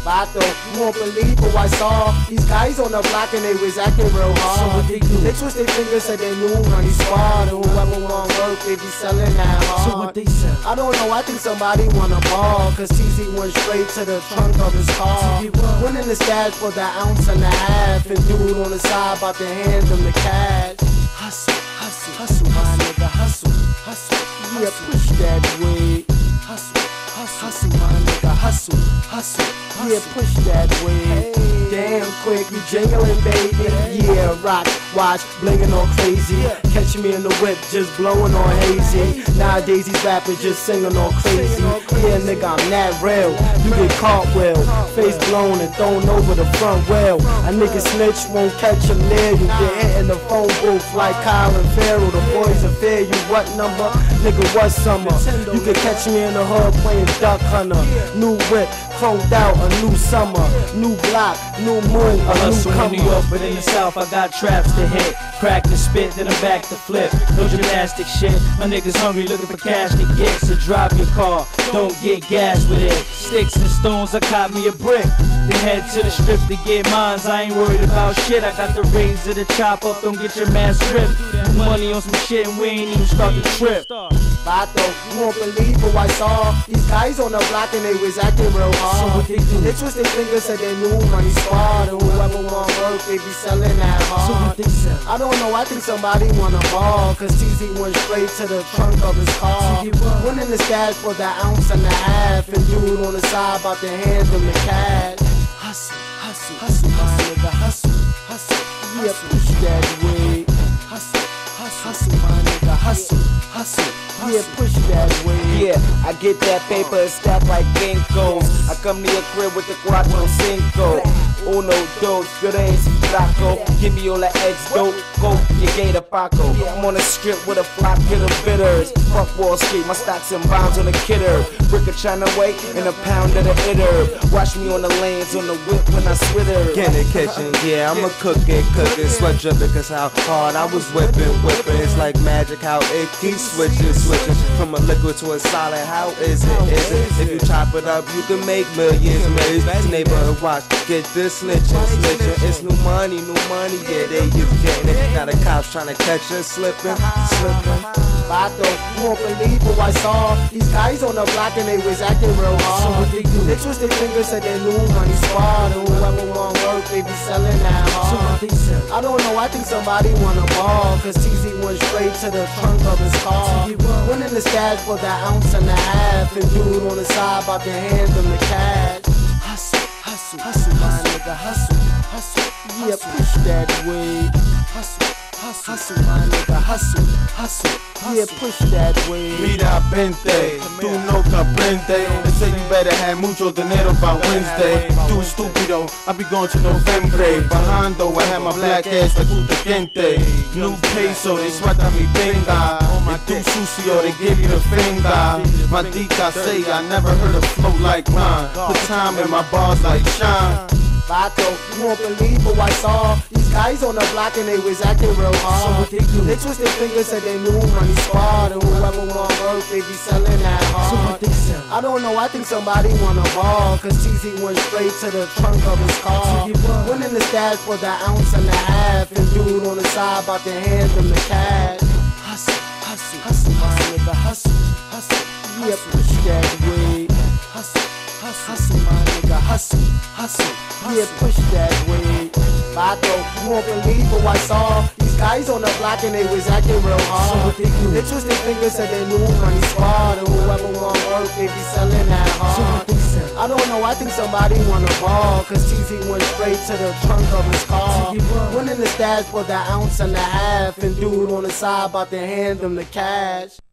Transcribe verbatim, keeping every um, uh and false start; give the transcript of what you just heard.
Vato, you won't believe what I saw. These guys on the block and they was acting real hard. So what they do? They twist their fingers, said they knew money spot. And whoever want work, they be selling that hard. So what they sell? I don't know, I think somebody wanna ball. Cause T Z went straight to the trunk of his car. Went in the stash for the ounce and a half. And dude on the side about to hand him the cash. Hustle, hustle, hustle, my nigga, hustle, hustle. Yeah, push that way. Hustle, hustle, hustle, my nigga, hustle, hustle. Yeah, push that way. Damn quick, you jingling, baby. Yeah, rock, watch, blingin' all crazy. Catch me in the whip, just blowing all hazy. Nowadays these rappers just singing all crazy. Yeah, nigga, I'm that real. You get caught well, face blown and thrown over the front wheel. A nigga snitch won't catch him near you. Get hit in the phone booth like Kyle and Farrell. The boys will fear you. What number? Nigga, what summer? You can catch me in the hood playing Duck Hunter. New whip, chromed out, a new summer. New block, new moon, I a hustle new in New York, but in the South I got traps to hit. Crack to spit, then I'm back to flip. No gymnastic shit. My niggas hungry looking for cash to get. So drop your car, don't get gas with it. Sticks and stones, I caught me a brick. Then head to the strip to get mines. I ain't worried about shit. I got the razor to chop up, don't get your mask ripped. Money on some shit and we ain't even start the trip. Vato, you won't believe what I saw. These guys on the block and they was acting real hard. So what they do? They twist their fingers, said they knew money spot. And whoever want work, they be selling that hard. So what they sell? I don't know, I think somebody wanna ball. Cause T Z went straight to the trunk of his car. Went in the stash for the ounce and a half. And dude on the side about to hand him the cash. Hustle, hustle, hustle, my nigga, hustle, hustle. Yeah, push that way. Hustle, hustle, hustle, my nigga, hustle, hustle. Yeah, push that way. Yeah, I get that paper stacked like ginkgos. I come to your crib with the cuatro cinco. Uno, dos, yo te ese flaco. Give me all the eggs, dope, go, you gator Paco. I'm on the strip with a flock of the bitters. Fuck Wall Street, my stocks and bonds on the kidder. Brick of China weight and a pound of the itter. Watch me on the lanes, on the whip when I swither. In the kitchen, yeah, I'ma cook it, cooking, sweat dripping, cause how hard I was whipping, whipping. It's like magic how it keeps switching, switching from a liquid to a solid. How is it, is it? If you chop it up, you can make millions, millions. Neighborhood watch, get this snitching, snitching. It's new money, new money, yeah, they just getting it. Now the cops trying to catch us slipping, slipping. Vato, you won't believe what I saw. These guys on the block and they was acting real hard. So what they do? They twist their fingers, said they knew money spot. And whoever want work, they be selling that hard. So what they sell? I don't know, I think somebody wanna ball. Cause T Z went straight to the trunk of his car. Went in the stash for the ounce and a half. And dude on the side about to hand him the cash. Hustle, hustle, hustle, my nigga, hustle, hustle. Yeah, push that way. Hustle, hustle, hustle, my nigga, hustle, hustle. Yeah, push that way. Mira, pente, tú no aprende. They say you better have mucho dinero by Wednesday. Tú estúpido, I be going to November. Bajando, I have my black ass like puta gente. New peso, they suelta mi pinga. Y tú sucio, they give you the finger. Maldita say, I never heard a flow like mine. Put time in my bars like shine. Vato, you won't believe what I saw. These guys on the block and they was acting real hard. So what they do? They twist their fingers, said they knew money spot. And whoever want work, they be selling that hard. So what they sell? I don't know, I think somebody wanna ball. Cause T Z went straight to the trunk of his car. Went in the stash for the ounce and a half. And dude on the side about to hand him the cash. Hustle, hustle, hustle, my nigga, hustle, hustle. Yeah, push that way. Hustle, hustle, hustle, my nigga, hustle, hustle. Yeah, push that way. Vato, you won't believe what I saw. These guys on the block and they was acting real hard. So what they do? They twist their fingers, said they knew money spot. And whoever want work, they be selling that hard. So what they sell? I don't know, I think somebody wanna ball. Cause T Z went straight to the trunk of his car. Went in the stash for the ounce and a half. And dude on the side about to hand him the cash.